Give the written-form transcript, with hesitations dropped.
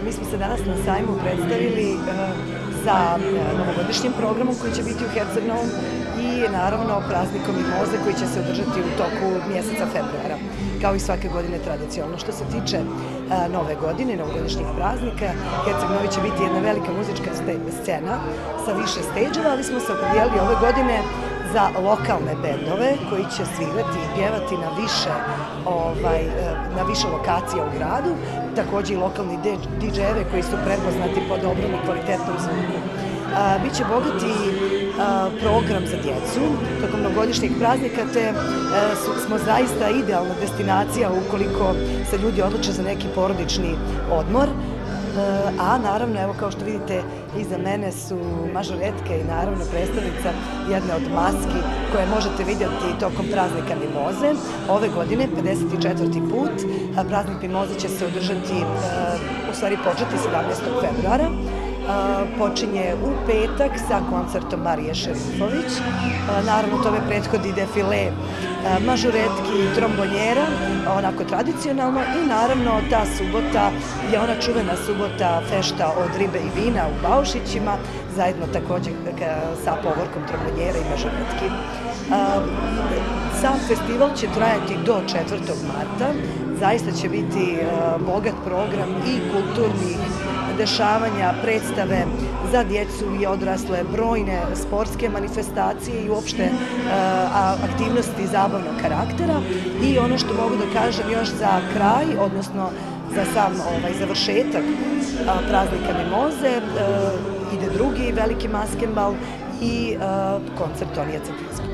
Mi smo se danas na sajmu predstavili sa novogodišnjim programom koji će biti u Herceg-Novom i naravno praznikom Mimoze koji će se održati u toku mjeseca februara, kao i svake godine tradicionalno. Što se tiče nove godine, novogodišnjih praznika, Herceg-Novi će biti jedna velika muzička scena sa više steđeva, ali smo se opredijelili ove godine za lokalne bendove koji će svirati i pjevati na više lokacija u gradu, također i lokalni DJ-eve koji su prepoznati po dobrom i kvalitetnom zvuku. Biće bogati program za djecu tokom novogodišnjeg praznika, te smo zaista idealna destinacija ukoliko se ljudi odluče za neki porodični odmor. A naravno, evo kao što vidite, iza mene su mažoretke i naravno predstavnica jedne od maski koje možete vidjeti tokom praznika Mimoze. Ove godine, 54. put, praznik Mimoze će se održati, u stvari početi 17. februara. Počinje u petak sa koncertom Marije Šerifović. Naravno, tome prethodi defile mažoretki i trombonjera, onako tradicionalno, i naravno ta subota je ona čuvena subota fešta od ribe i vina u Baušićima, zajedno također sa povorkom trombonjera i mažoretki. Sam festival će trajati do 4. marta, zaista će biti bogat program i kulturnih dešavanja, predstave za djecu i odrasle, brojne sportske manifestacije i uopšte aktivnosti zabavnog karaktera. I ono što mogu da kažem još za kraj, odnosno za sam završetak praznika Mimoze, ide drugi veliki maskenbal i koncert Tonija Cetinskog.